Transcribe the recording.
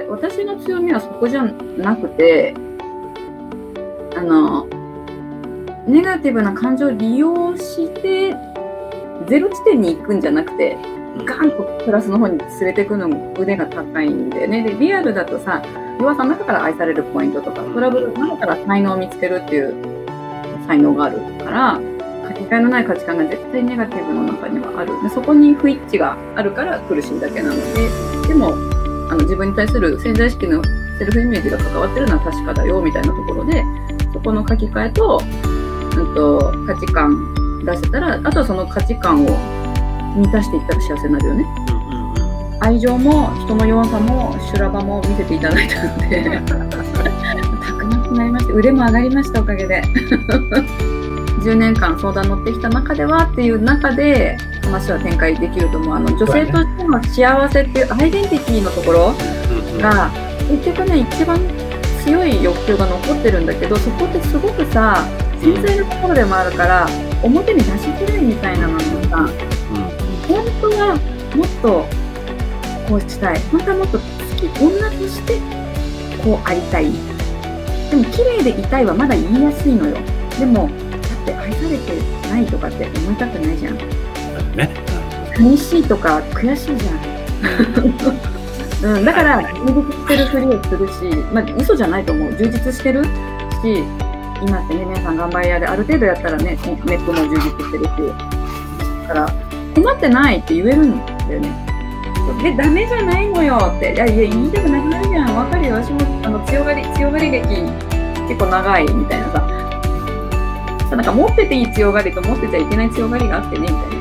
私の強みはそこじゃなくて、ネガティブな感情を利用してゼロ地点に行くんじゃなくて、ガンとプラスの方に連れていくのも腕が高いんだよね。で、リアルだとさ、弱さの中から愛されるポイントとか、トラブルの中から才能を見つけるっていう才能があるから、かけがえのない価値観が絶対ネガティブの中にはある。で、そこに不一致があるから苦しいだけなので、でも自分に対する潜在意識のセルフイメージが関わってるのは確かだよみたいなところで、そこの書き換えと、価値観出せたら、あとはその価値観を満たしていったら幸せになるよね。愛情も人の弱さも修羅場も見せていただいたのでたくましくなりました。腕も上がりました、おかげで10年間相談乗ってきた中ではっていう中で話は展開できると思う。女性としての幸せっていうアイデンティティのところが結局ね、一番強い欲求が残ってるんだけど、そこってすごくさ、繊細なところでもあるから表に出しづらいみたいなのがさ、本当はもっとこうしたい、本当はもっと好き、女としてこうありたい。でも綺麗でいたいはまだ言いやすいのよ。でもだって愛されてないとかって思いたくないじゃん。寂しいとか悔しいじゃんだから充実してるふりをするし、嘘じゃないと思う。充実してるし、今ってね、皆さん頑張り屋である程度やったらね、ネットも充実してるし、だから困ってないって言えるんだよね。で、ダメじゃないのよって、いや言いたくなくなるじゃん。わかるよ。私も強がり劇結構長いみたいなさ、なんか持ってていい強がりと持ってちゃいけない強がりがあってねみたいな。